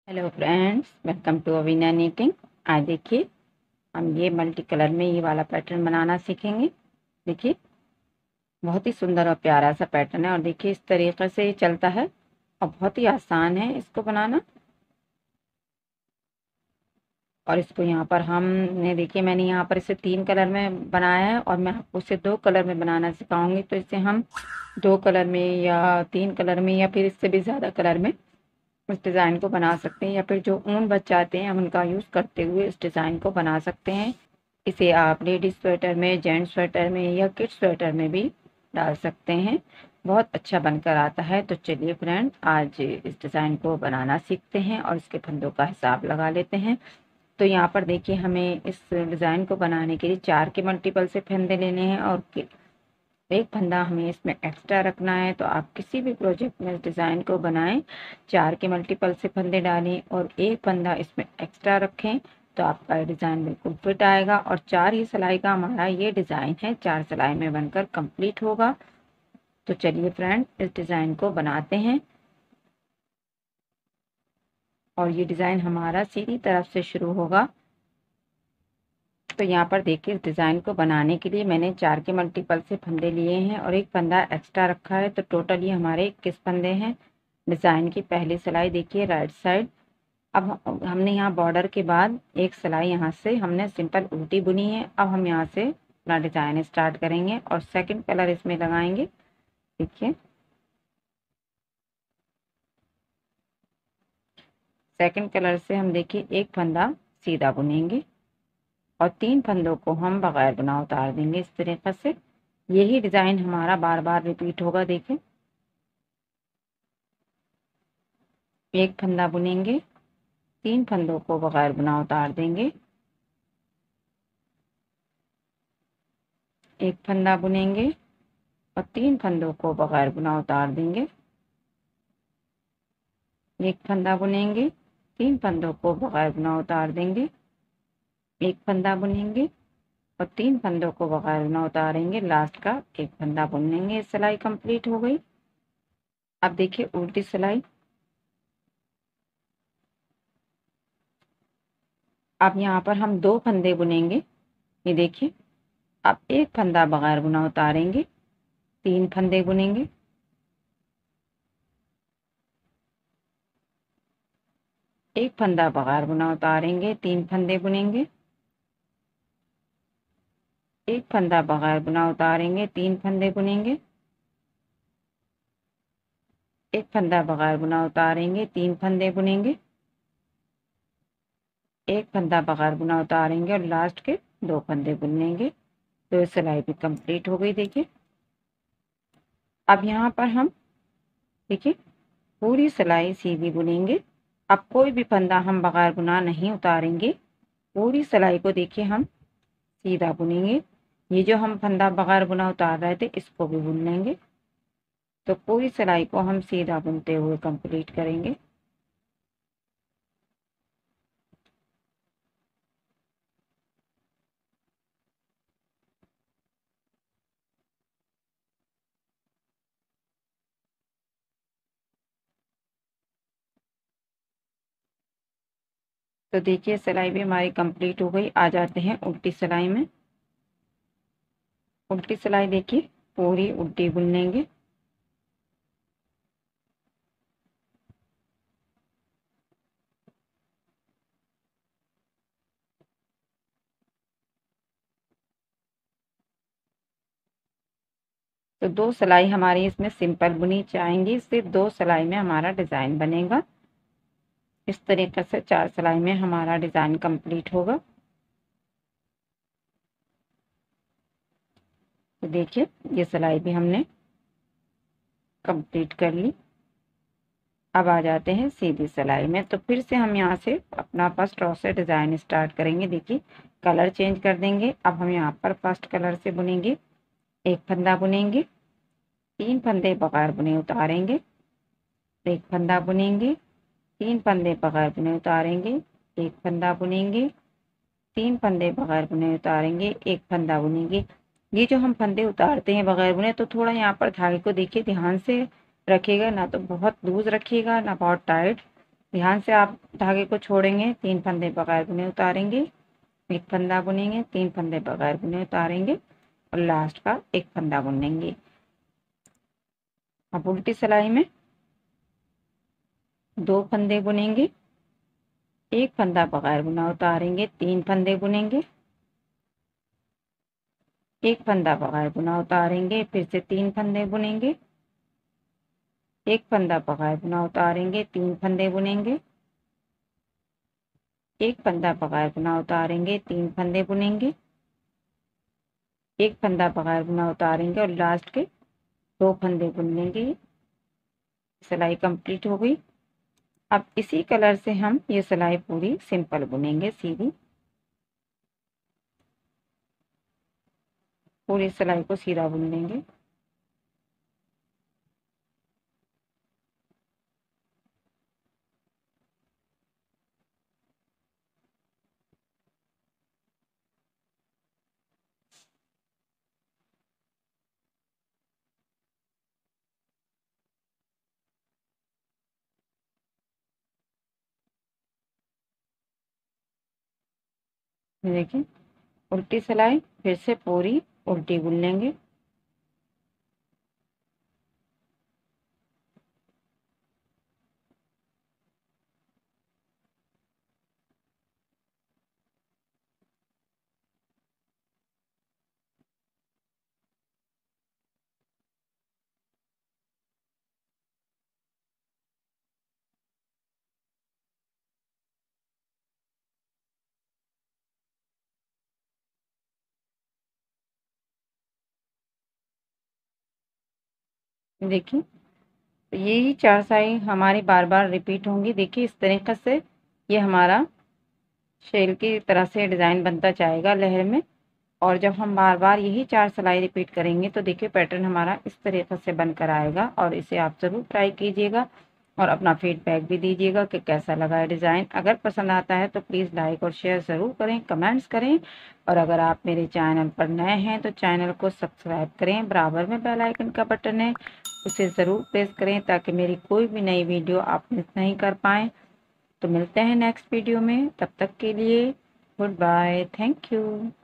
Hello friends, welcome to Avina knitting. आज देखिए हम ये मल्टी कलर में ये वाला पैटर्न बनाना सीखेंगे। देखिए बहुत ही सुंदर और प्यारा सा पैटर्न है और देखिए इस तरीके से ये चलता है और बहुत ही आसान है इसको बनाना। और इसको यहाँ पर हमने देखिए मैंने यहाँ पर इसे 3 कलर में बनाया है और मैं आपको इसे 2 कलर में बनाना सिखाऊंगी। तो इसे हम 2 कलर में या 3 कलर में या फिर इससे भी ज़्यादा कलर में इस डिज़ाइन को बना सकते हैं, या फिर जो ऊन बच जाते हैं हम उनका यूज़ करते हुए इस डिज़ाइन को बना सकते हैं। इसे आप लेडीज स्वेटर में, जेंट्स स्वेटर में या किड्स स्वेटर में भी डाल सकते हैं। बहुत अच्छा बनकर आता है। तो चलिए फ्रेंड, आज इस डिज़ाइन को बनाना सीखते हैं और इसके फंदों का हिसाब लगा लेते हैं। तो यहाँ पर देखिए हमें इस डिज़ाइन को बनाने के लिए 4 के मल्टीपल से फंदे लेने हैं और एक फंदा हमें इसमें एक्स्ट्रा रखना है। तो आप किसी भी प्रोजेक्ट में इस डिज़ाइन को बनाएं, 4 के मल्टीपल से फंदे डालें और एक फंदा इसमें एक्स्ट्रा रखें, तो आपका डिज़ाइन बिल्कुल फिट आएगा। और 4 ही सिलाई का हमारा ये डिज़ाइन है, 4 सिलाई में बनकर कंप्लीट होगा। तो चलिए फ्रेंड, इस डिज़ाइन को बनाते हैं। और ये डिज़ाइन हमारा सीधी तरफ से शुरू होगा। तो यहाँ पर देखिए इस डिज़ाइन को बनाने के लिए मैंने 4 के मल्टीपल से फंदे लिए हैं और एक फंदा एक्स्ट्रा रखा है। तो टोटल ये हमारे 21 फंदे हैं। डिज़ाइन की पहली सिलाई देखिए राइट साइड। अब हमने यहाँ बॉर्डर के बाद एक सिलाई यहाँ से हमने सिंपल उल्टी बुनी है। अब हम यहाँ से अपना डिज़ाइन स्टार्ट करेंगे और सेकंड कलर इसमें लगाएंगे। देखिए सेकंड कलर से हम देखिए एक फंदा सीधा बुनेंगे और 3 फंदों को हम बगैर बुना उतार देंगे इस तरीके से। यही डिज़ाइन हमारा बार बार रिपीट होगा। देखिए एक फंदा बुनेंगे, 3 फंदों को बगैर बुना उतार देंगे, एक फंदा बुनेंगे और 3 फंदों को बगैर बुना उतार देंगे, एक फंदा बुनेंगे, 3 फंदों को बगैर बुना उतार देंगे, एक फंदा बुनेंगे और 3 फंदों को बगैर बुना उतारेंगे, लास्ट का एक फंदा बुनेंगे। सिलाई कंप्लीट हो गई। अब देखिए उल्टी सिलाई। अब यहाँ पर हम 2 फंदे बुनेंगे। ये देखिए अब एक फंदा बगैर बुना उतारेंगे, 3 फंदे बुनेंगे, एक फंदा बगैर बुना उतारेंगे, 3 फंदे बुनेंगे, एक फंदा बगैर बुना उतारेंगे, 3 फंदे बुनेंगे, एक फंदा बगैर बुना उतारेंगे, 3 फंदे बुनेंगे, एक फंदा बगैर बुना उतारेंगे और लास्ट के 2 फंदे बुनेंगे। तो सिलाई भी कंप्लीट हो गई। देखिए अब यहाँ पर हम देखिए पूरी सिलाई सीधी बुनेंगे। अब कोई भी फंदा हम बगैर बुना नहीं उतारेंगे, पूरी सिलाई को देखिए हम सीधा बुनेंगे। ये जो हम फंदा बगैर बुना उतार रहे थे इसको भी बुन लेंगे। तो पूरी सिलाई को हम सीधा बुनते हुए कंप्लीट करेंगे। तो देखिए सिलाई भी हमारी कंप्लीट हो गई। आ जाते हैं उल्टी सिलाई में। उल्टी सिलाई देखिए पूरी उल्टी बुन लेंगे। तो 2 सिलाई हमारी इसमें सिंपल बुनी जाएंगी, सिर्फ 2 सिलाई में हमारा डिज़ाइन बनेगा। इस तरीके से 4 सिलाई में हमारा डिज़ाइन कंप्लीट होगा। तो देखिए ये सिलाई भी हमने कंप्लीट कर ली। अब आ जाते हैं सीधी सिलाई में। तो फिर से हम यहाँ से अपना फर्स्ट रो से डिज़ाइन स्टार्ट करेंगे। देखिए कलर चेंज कर देंगे। अब हम यहाँ पर फर्स्ट कलर से बुनेंगे। एक फंदा बुनेंगे, 3 फंदे बगैर बुने उतारेंगे, एक फंदा बुनेंगे, 3 फंदे बगैर बुने उतारेंगे, एक फंदा बुनेंगे, 3 फंदे बगैर बुने उतारेंगे, एक फंदा बुनेंगे। ये जो हम फंदे उतारते हैं बगैर बुने, तो थोड़ा यहाँ पर धागे को देखिए ध्यान से रखिएगा, ना तो बहुत लूज रखिएगा ना बहुत टाइट। ध्यान से आप धागे को छोड़ेंगे, 3 फंदे बगैर बुने उतारेंगे, एक फंदा बुनेंगे, 3 फंदे बगैर बुने उतारेंगे और लास्ट का एक फंदा बुनेंगे। अब उल्टी सिलाई में 2 फंदे बुनेंगे, एक फंदा बगैर बुना उतारेंगे, 3 फंदे बुनेंगे, एक फंदा बगैर बुना उतारेंगे, फिर से 3 फंदे बुनेंगे, एक फंदा बगैर बुना उतारेंगे, 3 फंदे बुनेंगे, एक फंदा बगैर बुना उतारेंगे, 3 फंदे बुनेंगे, एक फंदा बगैर बुना उतारेंगे और लास्ट के 2 फंदे बुन लेंगे। सिलाई कंप्लीट हो गई। अब इसी कलर से हम ये सिलाई पूरी सिंपल बुनेंगे, सीधी पूरी सिलाई को सीधा बुन लेंगे। देखिए उल्टी सिलाई फिर से पूरी उल्टी बुन लेंगे। देखिए तो यही 4 सिलाई हमारी बार बार रिपीट होंगी। देखिए इस तरीके से ये हमारा शेल की तरह से डिज़ाइन बनता जाएगा लहर में। और जब हम बार बार यही 4 सिलाई रिपीट करेंगे तो देखिए पैटर्न हमारा इस तरीके से बनकर आएगा। और इसे आप ज़रूर ट्राई कीजिएगा और अपना फीडबैक भी दीजिएगा कि कैसा लगा है डिज़ाइन। अगर पसंद आता है तो प्लीज़ लाइक और शेयर ज़रूर करें, कमेंट्स करें। और अगर आप मेरे चैनल पर नए हैं तो चैनल को सब्सक्राइब करें। बराबर में बेल आइकन का बटन है, उसे ज़रूर प्रेस करें ताकि मेरी कोई भी नई वीडियो आप मिस नहीं कर पाएँ। तो मिलते हैं नेक्स्ट वीडियो में, तब तक के लिए गुड बाय, थैंक यू।